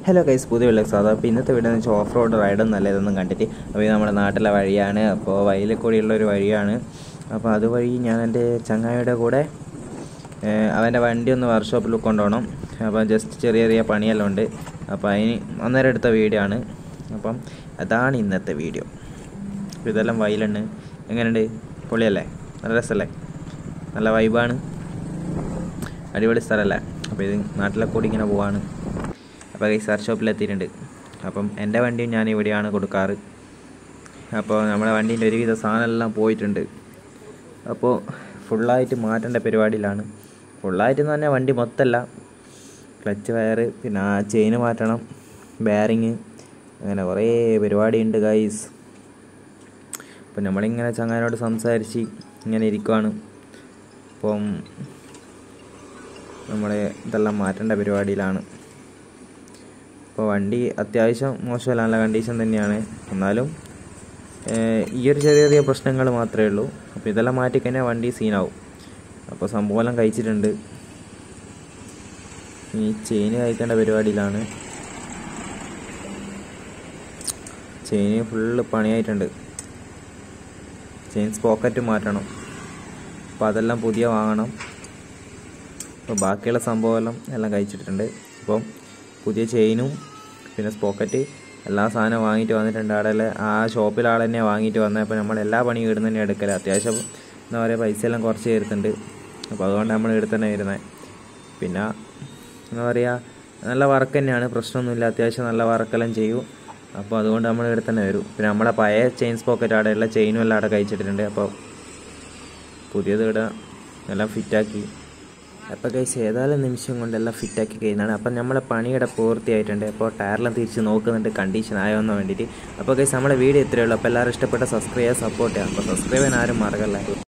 Hello guys, പുതിയ വിളക്സാദ്. അപ്പോൾ ഇന്നത്തെ വീഡിയോ എന്ന് വെച്ചാൽ ഓഫ് റോഡ് റൈഡൊന്നും ഇതൊന്നും കണ്ടിട്ട്. അപ്പോൾ ഇത് നമ്മുടെ നാട്ടിലെ വഴിയാണ്, അപ്പോൾ വയലിൽ കൂടിയുള്ളൊരു വഴിയാണ്. അപ്പോൾ അതുവഴി ഞാൻ എൻ്റെ ചങ്ങായിയുടെ കൂടെ അവൻ്റെ വണ്ടി ഒന്ന് വർക്ക്ഷോപ്പിൽ കൊണ്ടുപോകണം. അപ്പോൾ ജസ്റ്റ് ചെറിയ ചെറിയ പണിയെല്ലാം ഉണ്ട്. അപ്പോൾ അതിന് അന്നേരം എടുത്ത വീഡിയോ ആണ്. അപ്പം അതാണ് ഇന്നത്തെ വീഡിയോ. അപ്പോൾ ഇതെല്ലാം വയലുണ്ട്. എങ്ങനെയുണ്ട്? പൊളിയല്ലേ? നല്ല രസമല്ലേ? നല്ല വൈബാണ്, അടിപൊളി സ്ഥലമല്ലേ? അപ്പോൾ ഇത് നാട്ടിലെ കൂടി ഇങ്ങനെ പോവാണ്. അപ്പോൾ ഈ വർക്ക്ഷോപ്പിലെത്തിയിട്ടുണ്ട്. അപ്പം എൻ്റെ വണ്ടിയും ഞാൻ ഇവിടെയാണ് കൊടുക്കാറ്. അപ്പോൾ നമ്മുടെ വണ്ടീൻ്റെ ഒരുവിധ സാധനമെല്ലാം പോയിട്ടുണ്ട്. അപ്പോൾ ഫുള്ളായിട്ട് മാറ്റേണ്ട പരിപാടിയിലാണ്. ഫുള്ളായിട്ട് തന്നെ വണ്ടി മൊത്തമല്ല, ക്ലച്ച് വയറ്, പിന്നെ ആ ചെയിന് മാറ്റണം, ബെയറിങ്, അങ്ങനെ കുറേ പരിപാടിയുണ്ട് ഗൈസ്. അപ്പം നമ്മളിങ്ങനെ ചങ്ങാനോട് സംസാരിച്ച് ഇങ്ങനെ ഇരിക്കുവാണ്. അപ്പം നമ്മളെ ഇതെല്ലാം മാറ്റേണ്ട പരിപാടിയിലാണ്. അപ്പോൾ വണ്ടി അത്യാവശ്യം മോശമല്ല, നല്ല കണ്ടീഷൻ തന്നെയാണ്. എന്നാലും ഈ ഒരു ചെറിയ ചെറിയ പ്രശ്നങ്ങൾ മാത്രമേ ഉള്ളൂ. അപ്പോൾ ഇതെല്ലാം മാറ്റിക്കഴിഞ്ഞാൽ വണ്ടി സീനാവും. അപ്പോൾ സംഭവമെല്ലാം കഴിച്ചിട്ടുണ്ട്. ഈ ചെയിന് കഴിക്കേണ്ട പരിപാടിയിലാണ്. ചെയിന് ഫുള്ള് പണിയായിട്ടുണ്ട്. ചെയിൻ സ്പോക്കറ്റ് മാറ്റണം. അപ്പോൾ അതെല്ലാം പുതിയ വാങ്ങണം. അപ്പോൾ ബാക്കിയുള്ള സംഭവമെല്ലാം എല്ലാം കഴിച്ചിട്ടുണ്ട്. അപ്പം പുതിയ ചെയിനും പിന്നെ സ്പോക്കറ്റ് എല്ലാ സാധനവും വാങ്ങിയിട്ട് വന്നിട്ടുണ്ട്. അവിടെ ആ ഷോപ്പിൽ ആൾ തന്നെ വാങ്ങിയിട്ട് വന്നത്. അപ്പോൾ നമ്മൾ എല്ലാ പണിയും ഇവിടെ തന്നെ എടുക്കല്. അത്യാവശ്യം എന്താ പറയുക, പൈസയെല്ലാം കുറച്ച് ചേർത്തുണ്ട്. അപ്പോൾ അതുകൊണ്ട് നമ്മൾ ഇവിടെ തന്നെ വരുന്നത്. പിന്നെ എന്താ പറയുക, നല്ല വർക്ക് തന്നെയാണ്, പ്രശ്നമൊന്നുമില്ല. അത്യാവശ്യം നല്ല വർക്കെല്ലാം ചെയ്യും. അപ്പോൾ അതുകൊണ്ട് നമ്മൾ ഇവിടെ തന്നെ വരും. പിന്നെ നമ്മളെ പഴയ ചെയിൻ സ്പോക്കറ്റ് അവിടെയുള്ള ചെയിനും എല്ലാം അവിടെ കഴിച്ചിട്ടുണ്ട്. അപ്പോൾ പുതിയത് ഇവിടെ എല്ലാം ഫിറ്റാക്കി. അപ്പോൾ ഗൈസ് ഏതായാലും നിമിഷം കൊണ്ടെല്ലാം ഫിറ്റാക്കി കഴിയുന്നതാണ്. അപ്പം നമ്മളെ പണിയുടെ പൂർത്തിയായിട്ടുണ്ട്. അപ്പോൾ ടയറെല്ലാം തിരിച്ച് നോക്കുന്നുണ്ട് കണ്ടീഷൻ ആയോന്ന് വേണ്ടിയിട്ട്. അപ്പോൾ ഗൈസ് നമ്മളെ വീഡിയോ ഇത്രയേ ഉള്ളൂ. അപ്പോൾ എല്ലാവരും ഇഷ്ടപ്പെട്ട സബ്സ്ക്രൈബ് ചെയ്യുക, സപ്പോർട്ട് ചെയ്യുക. അപ്പോൾ സബ്സ്ക്രൈബ് ചെയ്യാൻ ആരും മറക്കല്ലേ.